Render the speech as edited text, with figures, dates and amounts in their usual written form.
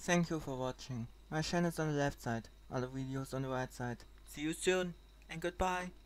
Thank you for watching. My channel is on the left side, other videos on the right side. See you soon and goodbye.